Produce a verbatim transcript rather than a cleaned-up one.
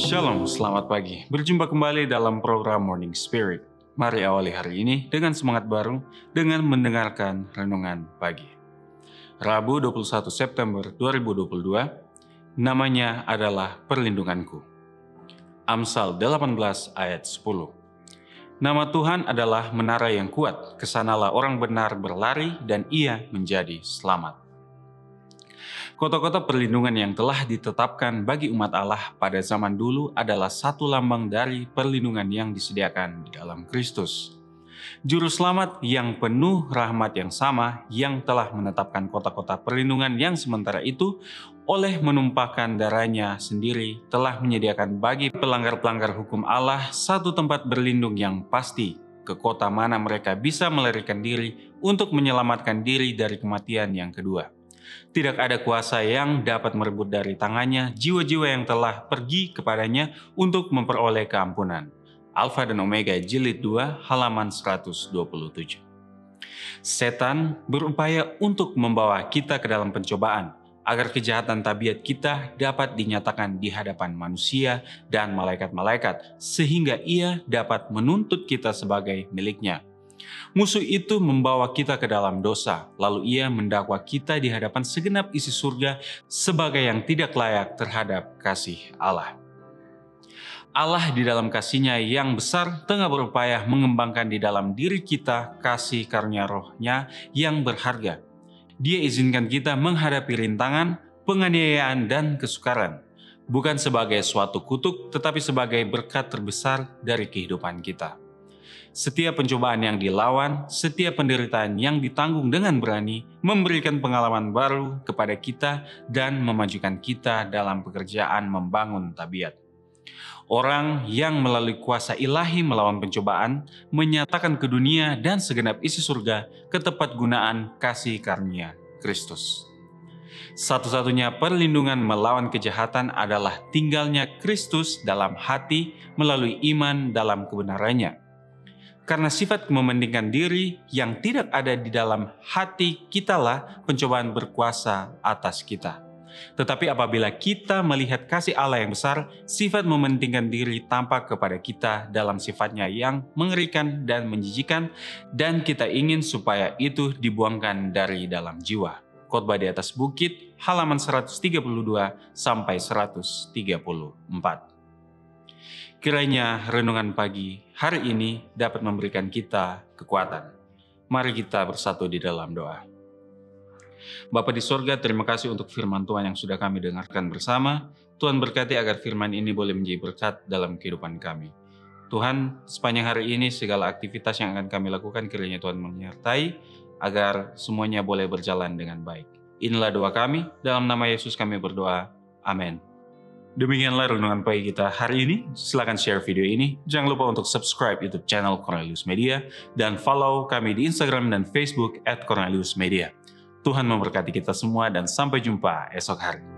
Shalom, selamat pagi. Berjumpa kembali dalam program Morning Spirit. Mari awali hari ini dengan semangat baru dengan mendengarkan renungan pagi. Rabu dua puluh satu September dua ribu dua puluh dua, namanya adalah Perlindunganku. Amsal delapan belas ayat sepuluh. Nama Tuhan adalah menara yang kuat, kesanalah orang benar berlari dan ia menjadi selamat. Kota-kota perlindungan yang telah ditetapkan bagi umat Allah pada zaman dulu adalah satu lambang dari perlindungan yang disediakan di dalam Kristus. Juru selamat yang penuh rahmat yang sama yang telah menetapkan kota-kota perlindungan yang sementara itu oleh menumpahkan darahnya sendiri telah menyediakan bagi pelanggar-pelanggar hukum Allah satu tempat berlindung yang pasti ke kota mana mereka bisa melarikan diri untuk menyelamatkan diri dari kematian yang kedua. Tidak ada kuasa yang dapat merebut dari tangannya jiwa-jiwa yang telah pergi kepadanya untuk memperoleh keampunan. Alfa dan Omega jilid dua halaman seratus dua puluh tujuh. Setan berupaya untuk membawa kita ke dalam pencobaan agar kejahatan tabiat kita dapat dinyatakan di hadapan manusia dan malaikat-malaikat sehingga ia dapat menuntut kita sebagai miliknya. Musuh itu membawa kita ke dalam dosa, lalu ia mendakwa kita di hadapan segenap isi surga sebagai yang tidak layak terhadap kasih Allah. Allah di dalam kasih-Nya yang besar tengah berupaya mengembangkan di dalam diri kita kasih karunia Roh-Nya yang berharga. Dia izinkan kita menghadapi rintangan, penganiayaan, dan kesukaran, bukan sebagai suatu kutuk, tetapi sebagai berkat terbesar dari kehidupan kita. Setiap pencobaan yang dilawan, setiap penderitaan yang ditanggung dengan berani, memberikan pengalaman baru kepada kita dan memajukan kita dalam pekerjaan membangun tabiat. Orang yang melalui kuasa ilahi melawan pencobaan, menyatakan ke dunia dan segenap isi surga ketepatgunaan kasih karunia Kristus. Satu-satunya perlindungan melawan kejahatan adalah tinggalnya Kristus dalam hati melalui iman dalam kebenarannya. Karena sifat mementingkan diri yang tidak ada di dalam hati kitalah pencobaan berkuasa atas kita. Tetapi apabila kita melihat kasih Allah yang besar, sifat mementingkan diri tampak kepada kita dalam sifatnya yang mengerikan dan menjijikan, dan kita ingin supaya itu dibuangkan dari dalam jiwa. Khotbah di atas bukit, halaman seratus tiga puluh dua sampai seratus tiga puluh empat. Kiranya renungan pagi hari ini dapat memberikan kita kekuatan. Mari kita bersatu di dalam doa. Bapa di sorga, terima kasih untuk firman Tuhan yang sudah kami dengarkan bersama. Tuhan berkati agar firman ini boleh menjadi berkat dalam kehidupan kami. Tuhan, sepanjang hari ini segala aktivitas yang akan kami lakukan kiranya Tuhan menyertai agar semuanya boleh berjalan dengan baik. Inilah doa kami, dalam nama Yesus kami berdoa. Amin. Demikianlah renungan pagi kita hari ini. Silakan share video ini. Jangan lupa untuk subscribe YouTube channel Cornelius Media dan follow kami di Instagram dan Facebook at Cornelius Media. Tuhan memberkati kita semua dan sampai jumpa esok hari.